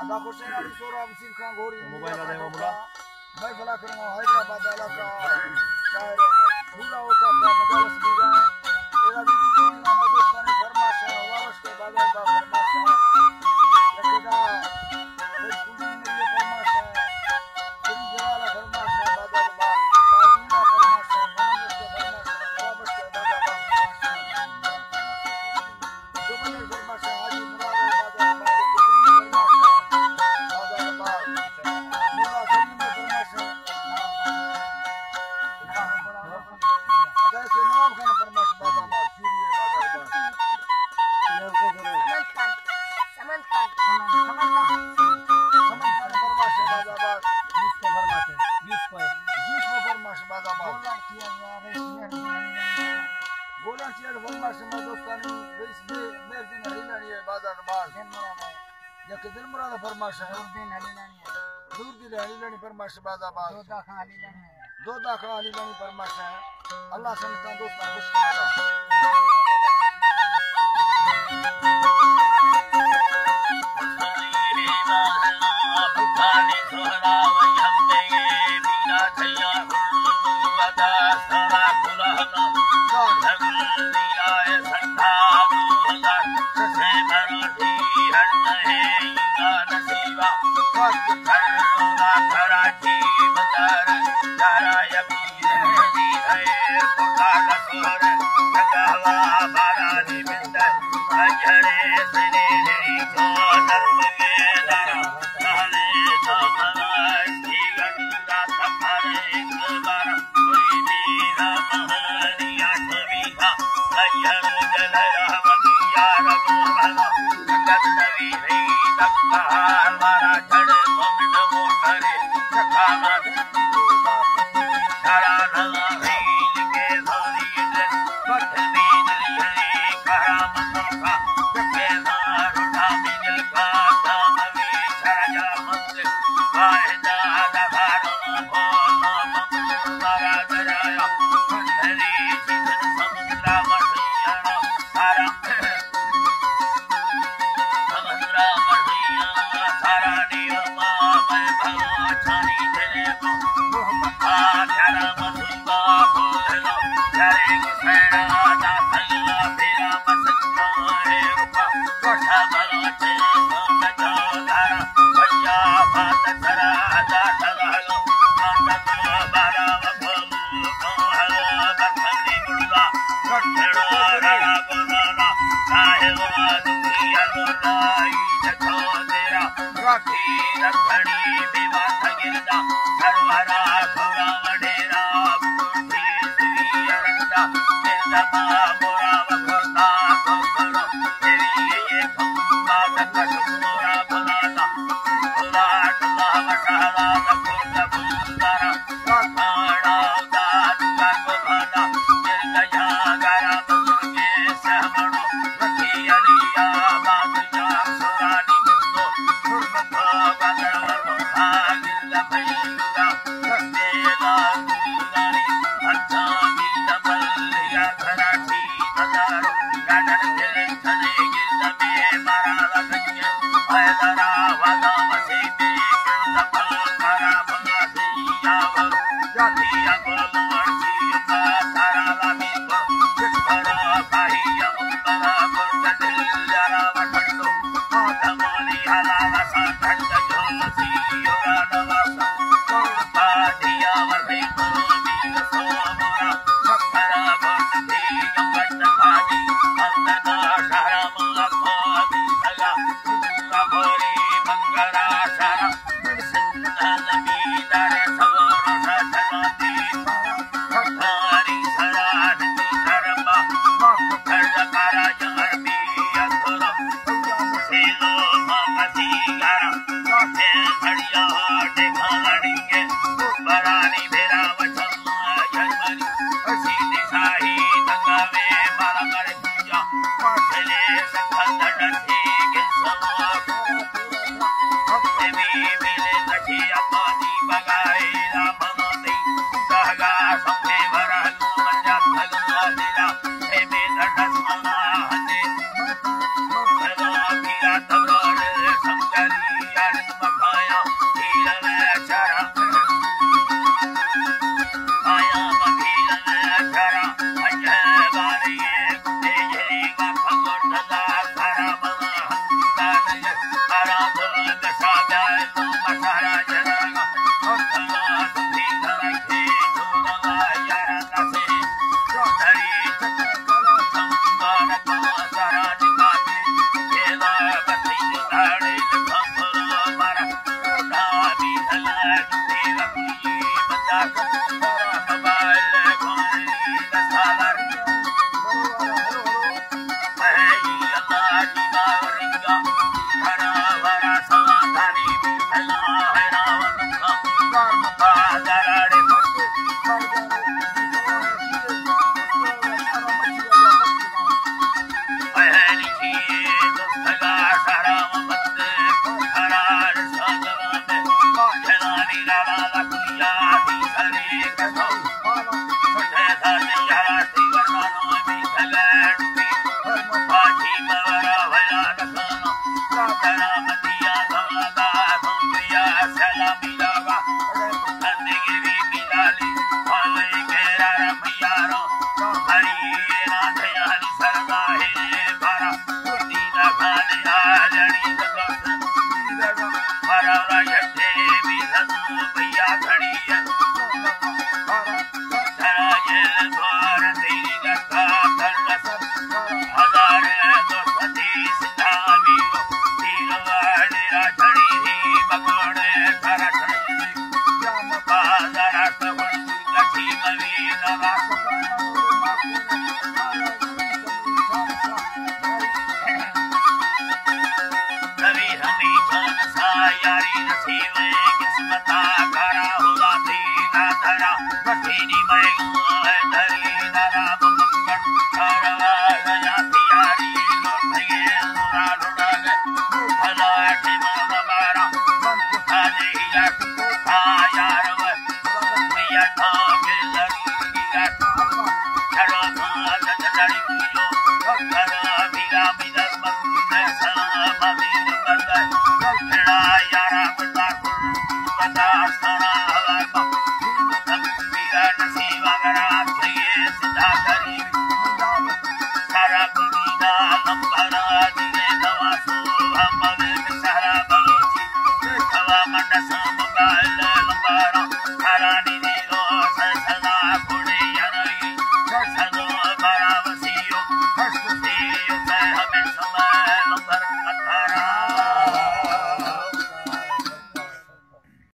हुसैन अली सोरा वसीम खान गोरी मोबाइल वाले मामला मैं भला करूंगा हैदराबाद वाला का शायर पूरा होता का मजालस दी गए एरा भी नाम दोस्तानी फरमाश है वारस के बाजार का फरमाश है लगेगा कोई कुली में ये फरमाश है पूरी जवाला फरमाश है बाजार बाग काजूला फरमाश है मोहम्मद के फरमाश है वारस के बाजार बाग जो मैंने फरमाश है हाजी मुराद बाजार बाग दिल मुराद फरमाश है दूर दिल हली लनी फरमाश बाजाबाद दो दाखा हली लनी फरमाश है अल्लाह से मिलता दोस्त खुश Terima kasih.